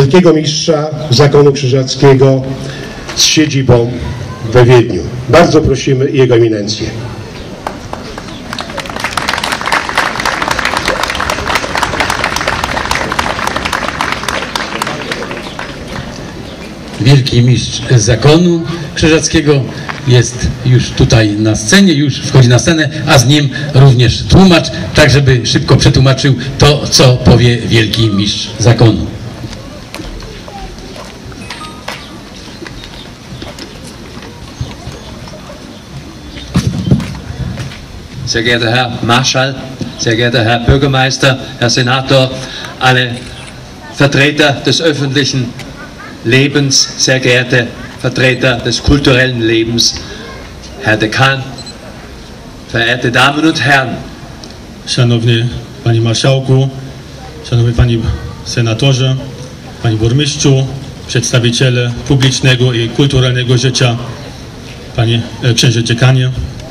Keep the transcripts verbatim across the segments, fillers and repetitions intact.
wielkiego mistrza zakonu krzyżackiego z siedzibą we Wiedniu. Bardzo prosimy Jego Eminencję. Wielki mistrz zakonu krzyżackiego jest już tutaj na scenie, już wchodzi na scenę, a z nim również tłumacz, tak żeby szybko przetłumaczył to, co powie wielki mistrz zakonu. Sehr geehrter Herr Marschall, sehr geehrter Herr Bürgermeister, Herr Senator, alle Vertreter des öffentlichen Lebens, sehr geehrte Vertreter des kulturellen Lebens, Herr Dekan, verehrte Damen und Herren. Szanowny Panie Marszałku, Szanowny Panie Senatorze, Panie Burmistrzu, przedstawiciele publicznego i kulturalnego życia, Panie Księże Dziekanie.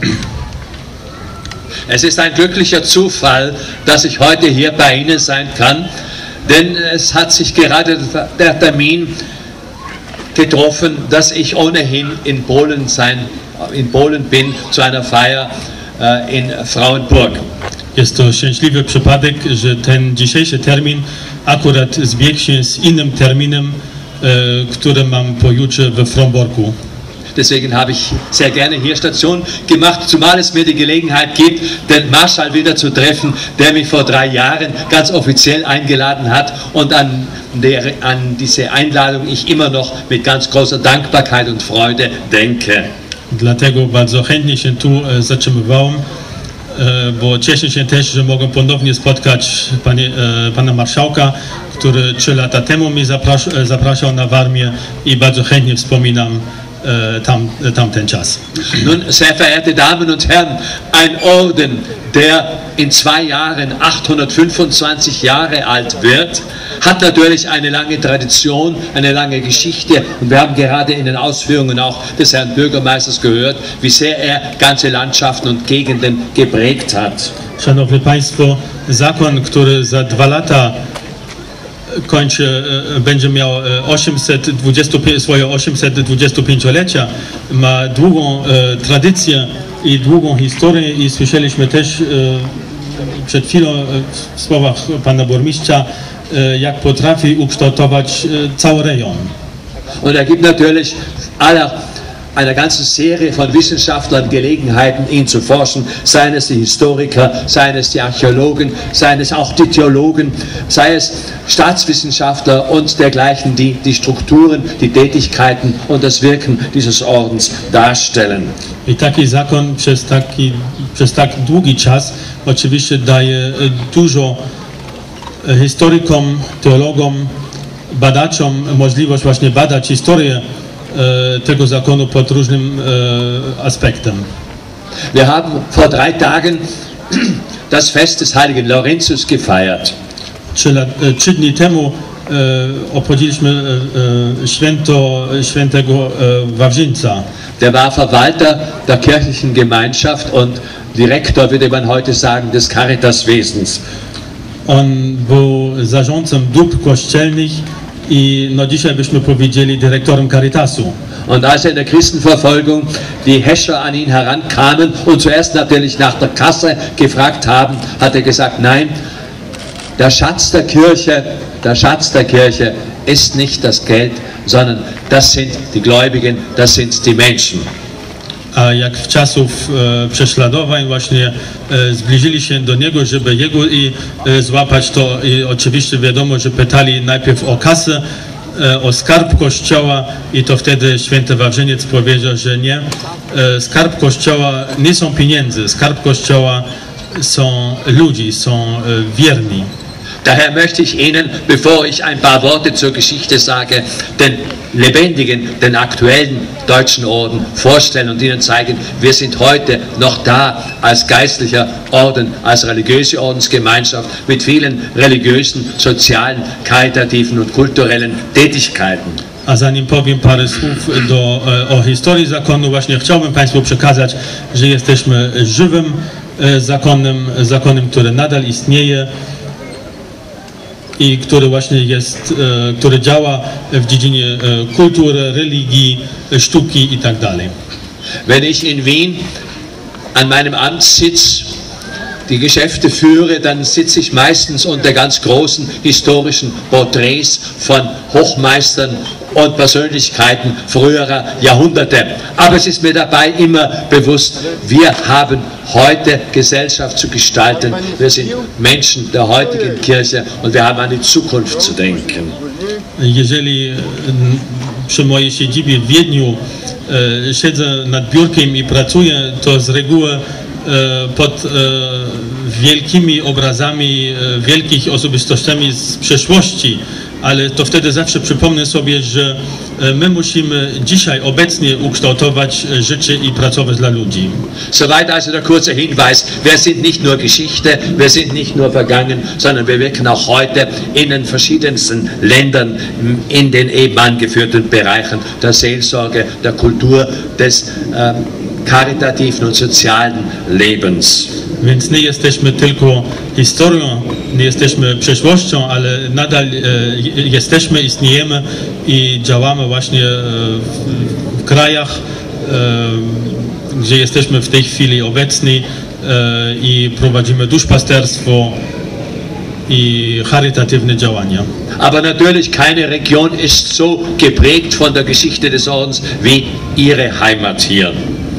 Es ist ein glücklicher Zufall, dass ich heute hier bei Ihnen sein kann, denn es hat sich gerade der Termin getroffen, dass ich ohnehin in Polen sein, in Polen bin zu einer Feier äh, in Frauenburg. Jest to szczęśliwy przypadek, że ten dzisiejszy termin akurat zbiegł się z innym terminem, e, który mam pojutrze we Frauenburgu. Deswegen habe ich sehr gerne hier Station gemacht, zumal es mir die Gelegenheit gibt, den Marschall wieder zu treffen, der mich vor drei Jahren ganz offiziell eingeladen hat und an, der, an diese Einladung ich immer noch mit ganz großer Dankbarkeit und Freude denke. Dlatego bardzo chętnie się tu e, zatrzymywałem, e, bo cieszę się też, że mogę ponownie spotkać panie, e, pana marszałka, który trzy lata temu mnie zapras zapraszał na Warmię i bardzo chętnie wspominam Tam, tamten Czas. Nun, sehr verehrte Damen und Herren, ein Orden, der in zwei Jahren achthundertfünfundzwanzig Jahre alt wird, hat natürlich eine lange Tradition, eine lange Geschichte und wir haben gerade in den Ausführungen auch des Herrn Bürgermeisters gehört, wie sehr er ganze Landschaften und Gegenden geprägt hat. Szanowni Państwo, zakon, który za dwa lata kończy, będzie miał osiemset dwadzieścia pięć, swoje osiemsetdwudziestopięciolecia, ma długą e, tradycję i długą historię i słyszeliśmy też e, przed chwilą e, w słowach pana burmistrza, e, jak potrafi ukształtować e, cały rejon. Und er gibt natürlich aller einer ganzen Serie von Wissenschaftlern Gelegenheiten, ihn zu forschen, seien es die Historiker, seien es die Archäologen, seien es auch die Theologen, sei es Staatswissenschaftler und dergleichen, die die Strukturen, die Tätigkeiten und das Wirken dieses Ordens darstellen. I taki zakon przez taki, przez tak długi czas oczywiście daje dużo historykom, teologom, badaczom możliwość właśnie badać historię tego zakonu pod różnym e, aspektem. Wir haben vor drei Tagen das Fest des heiligen Laurentius gefeiert. Trzy, e, trzy dni temu e, obchodziliśmy e, e, święto świętego e, Wawrzyńca. Der war Verwalter der kirchlichen Gemeinschaft und Direktor, würde man heute sagen, des Caritaswesens. On był zarządcą dóbr kościelnych i no dzisiaj byśmy powiedzieli dyrektorem Caritasu. Und als er in der Christenverfolgung die Häscher an ihn herankamen und zuerst natürlich nach der Kasse gefragt haben, hat er gesagt, nein, der Schatz der Kirche, der Schatz der Kirche ist nicht das Geld, sondern das sind die Gläubigen, das sind die Menschen. A jak w czasów e, prześladowań właśnie e, zbliżyli się do niego, żeby jego i e, złapać, to i oczywiście wiadomo, że pytali najpierw o kasę, e, o skarb Kościoła i to wtedy święty Wawrzyniec powiedział, że nie, e, skarb Kościoła nie są pieniędzy, skarb Kościoła są ludzi, są e, wierni. Daher möchte ich Ihnen, bevor ich ein paar Worte zur Geschichte sage, den lebendigen, den aktuellen deutschen Orden vorstellen und Ihnen zeigen, wir sind heute noch da als geistlicher Orden, als religiöse Ordensgemeinschaft mit vielen religiösen, sozialen, karitativen und kulturellen Tätigkeiten. A zanim powiem parę słów do, o historii zakonu, właśnie chciałbym Państwu przekazać, że jesteśmy żywym zakonem, zakonem, który nadal istnieje. i który właśnie jest, który działa w dziedzinie kultury, religii, sztuki i tak dalej. Wenn ich in Wien an meinem Amtssitz die Geschäfte führe, dann sitze ich meistens unter ganz großen historischen Porträts von Hochmeistern und Persönlichkeiten früherer Jahrhunderte. Aber es ist mir dabei immer bewusst, wir haben heute Gesellschaft zu gestalten. Wir sind Menschen der heutigen Kirche und wir haben an die Zukunft zu denken. Jeżeli przy mojej siedzibie w Wiedniu e, siedzę nad biurkiem i pracuję, to z reguły e, pod e, wielkimi obrazami, e, wielkich osobistościami z przeszłości, ale to wtedy zawsze przypomnę sobie, że my musimy dzisiaj obecnie ukształtować życie i pracować dla ludzi. Soweit also der kurze Hinweis, wir sind nicht nur Geschichte, wir sind nicht nur vergangen, sondern wir wirken auch heute in den verschiedensten Ländern in den eben angeführten Bereichen der Seelsorge, der Kultur, des äh, karitativen und sozialen Lebens. Więc nie jesteśmy tylko historią, nie jesteśmy przeszłością, ale nadal e, jesteśmy, istniejemy i działamy właśnie e, w, w krajach, e, gdzie jesteśmy w tej chwili obecni e, i prowadzimy duszpasterstwo i charytatywne działania. Aber natürlich keine Region ist so geprägt von der Geschichte des Ordens wie Ihre Heimat hier.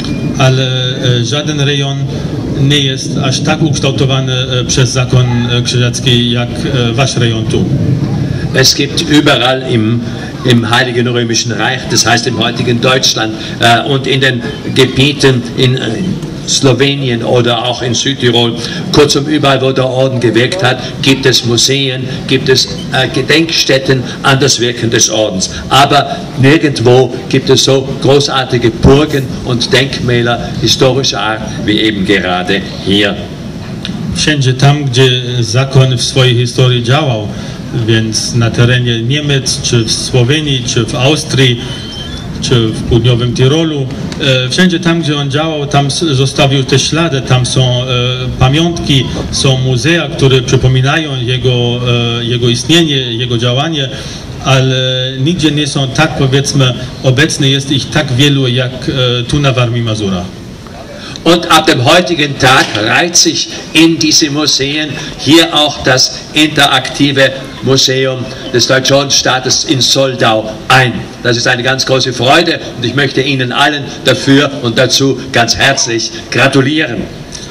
Ale e, żaden rejon nie jest aż tak ukształtowany e, przez zakon e, krzyżacki jak e, wasz rejon tu. Es gibt überall im, im Heiligen Römischen Reich, das heißt im heutigen Deutschland äh, und in den Gebieten in äh, Slowenien oder auch in Südtirol, kurzum überall, wo der Orden gewirkt hat, gibt es Museen, gibt es äh, Gedenkstätten an das Wirken des Ordens. Aber nirgendwo gibt es so großartige Burgen und Denkmäler historischer Art wie eben gerade hier. Wszędzie tam, gdzie zakon w swojej historii działał, więc na terenie Niemiec, czy w Słowenii, czy w Austrii, czy w południowym Tirolu, wszędzie tam, gdzie on działał, tam zostawił te ślady, tam są pamiątki, są muzea, które przypominają jego, jego istnienie, jego działanie, ale nigdzie nie są tak, powiedzmy, obecne jest ich tak wielu jak tu na Warmii i Mazurach. Und ab dem heutigen Tag reiht sich in diese Museen hier auch das interaktive Museum des Deutschen Ordensstaates in Soldau ein. Das ist eine ganz große Freude und ich möchte Ihnen allen dafür und dazu ganz herzlich gratulieren.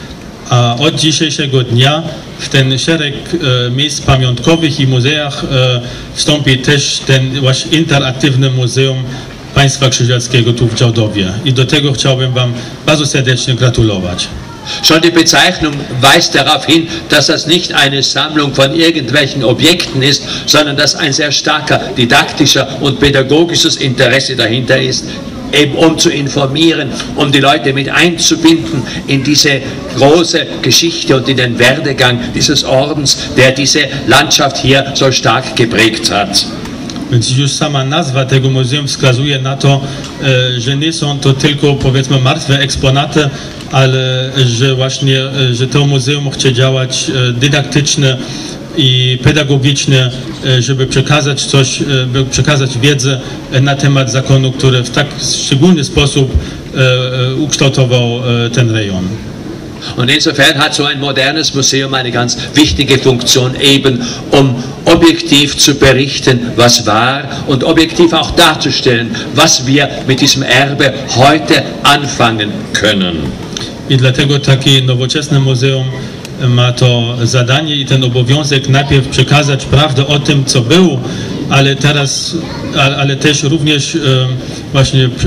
A od dzisiejszego dnia w ten szereg e, miejsc pamiątkowych i muzeach e, wstąpi też ten właśnie interaktywne muzeum Państwa Krzyżackiego tu w Działdowie. I do tego chciałbym Wam bardzo serdecznie gratulować. Schon die Bezeichnung weist darauf hin, dass das nicht eine Sammlung von irgendwelchen Objekten ist, sondern dass ein sehr starker didaktischer und pädagogisches Interesse dahinter ist, eben um zu informieren, um die Leute mit einzubinden in diese große Geschichte und in den Werdegang dieses Ordens, der diese Landschaft hier so stark geprägt hat. Więc już sama nazwa tego muzeum wskazuje na to, e, że nie są to tylko, powiedzmy, martwe eksponaty, ale że właśnie, e, że to muzeum chce działać e, dydaktyczne i pedagogiczne, e, żeby przekazać coś, e, by przekazać wiedzę na temat zakonu, który w tak szczególny sposób e, e, ukształtował e, ten rejon. Und insofern hat so ein modernes Museum eine ganz wichtige Funktion, eben um objektiv zu berichten, was war und objektiv auch darzustellen, was wir mit diesem Erbe heute anfangen können. I dlatego takie nowoczesne muzeum ma to zadanie i ten obowiązek najpierw przekazać prawdę o tym, co było, ale teraz, ale, ale też również e, właśnie e,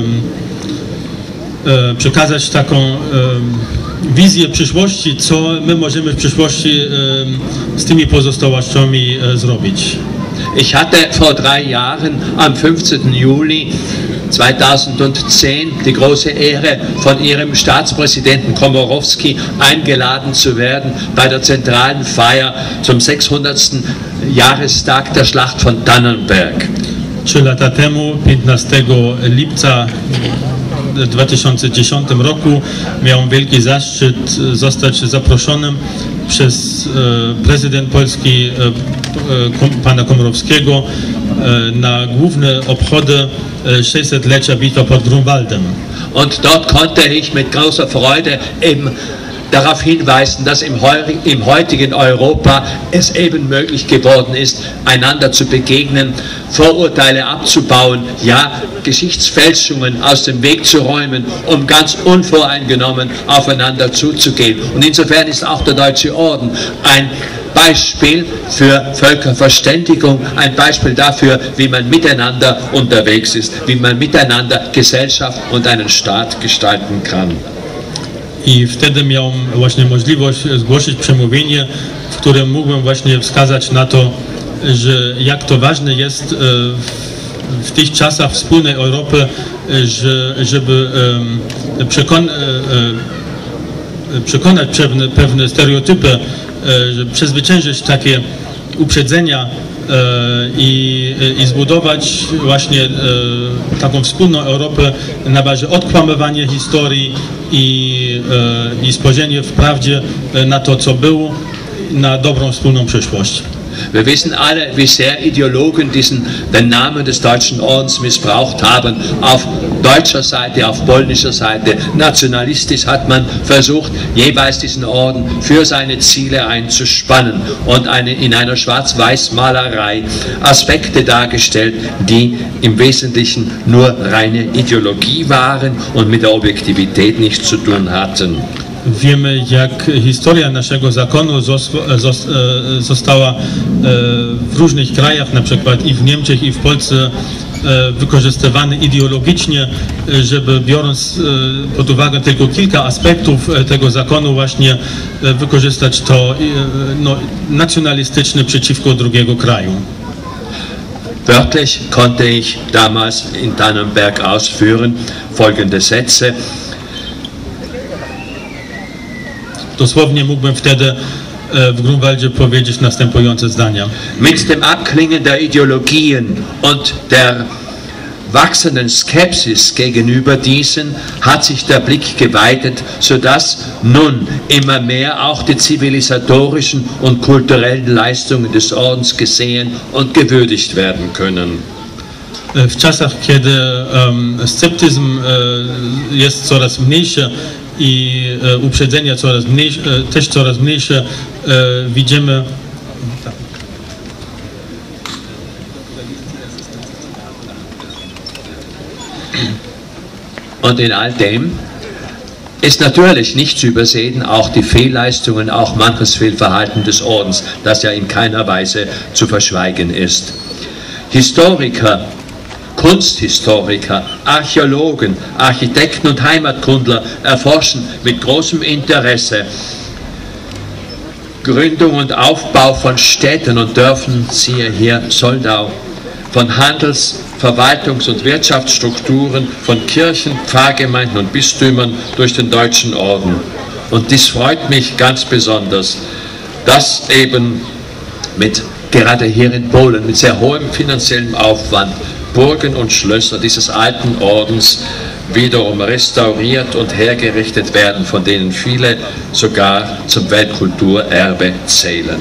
e, przekazać taką e, wizję przyszłości, co my możemy w przyszłości e, z tymi pozostałościami e, zrobić. Ich hatte vor drei Jahren am fünfzehnten Juli zweitausendzehn die große Ehre, von Ihrem Staatspräsidenten Komorowski eingeladen zu werden bei der zentralen Feier zum sechshundertsten Jahrestag der Schlacht von Tannenberg. Trzy lata temu, piętnastego lipca dwa tysiące dziesiątym roku miałem wielki zaszczyt zostać zaproszonym przez prezydent Polski pana Komorowskiego na główne obchody sześćsetlecia bitwy pod Grunwaldem. Und dort konnte ich mit großer Freude eben darauf hinweisen, dass im, im heutigen Europa es eben möglich geworden ist, einander zu begegnen, Vorurteile abzubauen, ja, Geschichtsfälschungen aus dem Weg zu räumen, um ganz unvoreingenommen aufeinander zuzugehen. Und insofern ist auch der Deutsche Orden ein Beispiel für Völkerverständigung, ein Beispiel dafür, wie man miteinander unterwegs ist, wie man miteinander Gesellschaft und einen Staat gestalten kann. I wtedy miałem właśnie możliwość zgłosić przemówienie, w którym mógłbym właśnie wskazać na to, że jak to ważne jest w tych czasach wspólnej Europy, że, żeby przekon przekonać pewne, pewne stereotypy, żeby przezwyciężyć takie uprzedzenia i, i zbudować właśnie taką wspólną Europę na bazie odkłamywania historii i, i spojrzenie wprawdzie na to, co było, na dobrą wspólną przyszłość. Wir wissen alle, wie sehr Ideologen diesen, den Namen des Deutschen Ordens missbraucht haben. Auf deutscher Seite, auf polnischer Seite, nationalistisch hat man versucht, jeweils diesen Orden für seine Ziele einzuspannen und eine, in einer Schwarz-Weiß-Malerei Aspekte dargestellt, die im Wesentlichen nur reine Ideologie waren und mit der Objektivität nichts zu tun hatten. Wiemy, jak historia naszego zakonu została w różnych krajach, na przykład i w Niemczech, i w Polsce, wykorzystywana ideologicznie, żeby biorąc pod uwagę tylko kilka aspektów tego zakonu, właśnie wykorzystać to no, nacjonalistyczne przeciwko drugiego kraju. Wörtlich konnte ich damals in Tannenberg ausführen folgende Sätze. Dosłownie mógłbym wtedy w Grunwaldzie powiedzieć następujące zdania. Mit dem Abklingen der Ideologien und der wachsenden Skepsis gegenüber diesen hat sich der Blick geweitet, sodass nun immer mehr auch die zivilisatorischen und kulturellen Leistungen des Ordens gesehen und gewürdigt werden können. W czasach, kiedy um, sceptyzm e, jest coraz mniejszy i e, uprzedzenia coraz mniejsze, e, też coraz mniejsze, e, widzimy Und in all dem ist natürlich nicht zu übersehen auch die Fehlleistungen, auch manches Fehlverhalten des Ordens, das ja in keiner Weise zu verschweigen ist. Historiker, Kunsthistoriker, Archäologen, Architekten und Heimatkundler erforschen mit großem Interesse Gründung und Aufbau von Städten und Dörfern, siehe hier Soldau, von Handels-, Verwaltungs- und Wirtschaftsstrukturen, von Kirchen, Pfarrgemeinden und Bistümern durch den Deutschen Orden. Und dies freut mich ganz besonders, dass eben mit, gerade hier in Polen, mit sehr hohem finanziellem Aufwand Burgen und Schlösser dieses alten Ordens wiederum restauriert und hergerichtet werden, von denen viele sogar zum Weltkulturerbe zählen.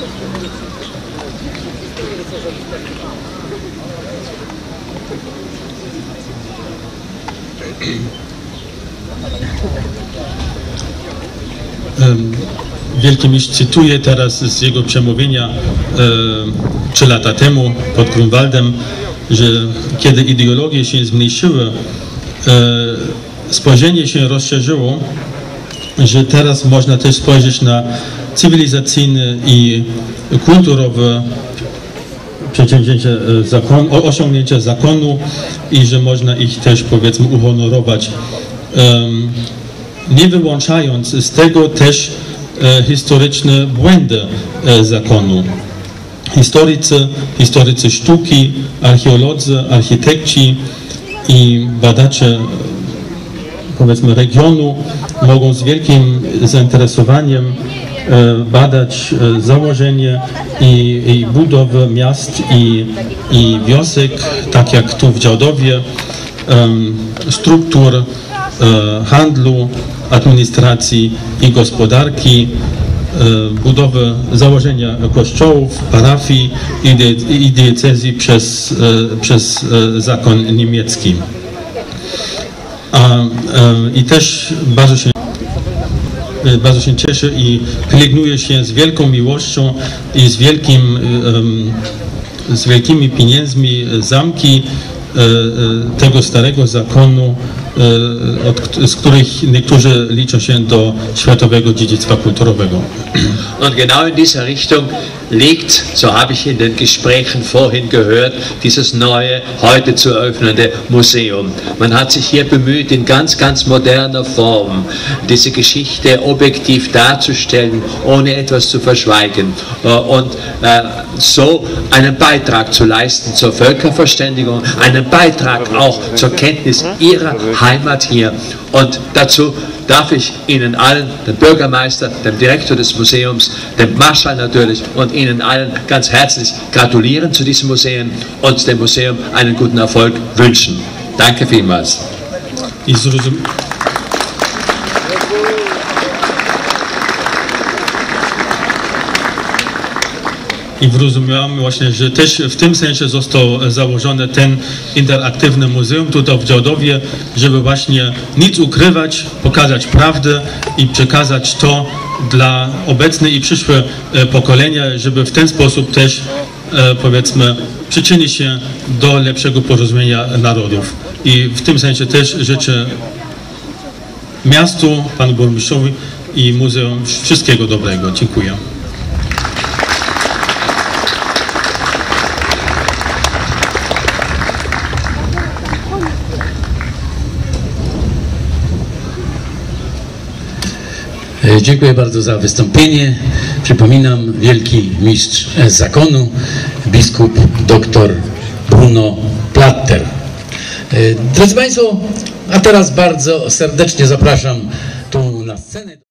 Wielki mistrz cytuje teraz z jego przemówienia trzy lata temu pod Grunwaldem, że kiedy ideologie się zmniejszyły, e, spojrzenie się rozszerzyło, że teraz można też spojrzeć na cywilizacyjne i kulturowe przedsięwzięcia zakon, osiągnięcia zakonu i że można ich też, powiedzmy, uhonorować, e, nie wyłączając z tego też e, historyczne błędy e, zakonu. Historycy, historycy sztuki, archeolodzy, architekci i badacze, powiedzmy, regionu mogą z wielkim zainteresowaniem badać założenie i, i budowę miast i, i wiosek, tak jak tu w Działdowie, struktur handlu, administracji i gospodarki, budowy, założenia kościołów, parafii i diecezji przez, przez zakon niemiecki. A, I też bardzo się, bardzo się cieszę i pielęgnuje się z wielką miłością i z, wielkim, z wielkimi pieniędzmi zamki tego starego zakonu, od, z których niektórzy liczą się do światowego dziedzictwa kulturowego. Und genau in dieser Richtung liegt, so habe ich in den Gesprächen vorhin gehört, dieses neue, heute zu eröffnende Museum. Man hat sich hier bemüht, in ganz, ganz moderner Form diese Geschichte objektiv darzustellen, ohne etwas zu verschweigen und so einen Beitrag zu leisten zur Völkerverständigung, einen Beitrag auch zur Kenntnis ihrer Heimat hier. Und dazu darf ich Ihnen allen, dem Bürgermeister, dem Direktor des Museums, dem Marschall natürlich und Ihnen allen ganz herzlich gratulieren zu diesem Museum und dem Museum einen guten Erfolg wünschen. Danke vielmals. I zrozumiałem właśnie, że też w tym sensie został założony ten interaktywny muzeum tutaj w Działdowie, żeby właśnie nic ukrywać, pokazać prawdę i przekazać to dla obecne i przyszłe pokolenia, żeby w ten sposób też, powiedzmy, przyczynić się do lepszego porozumienia narodów. I w tym sensie też życzę miastu, panu burmistrzowi i muzeum wszystkiego dobrego. Dziękuję. Dziękuję bardzo za wystąpienie. Przypominam, wielki mistrz zakonu, biskup dr Bruno Platter. Drodzy Państwo, a teraz bardzo serdecznie zapraszam tu na scenę.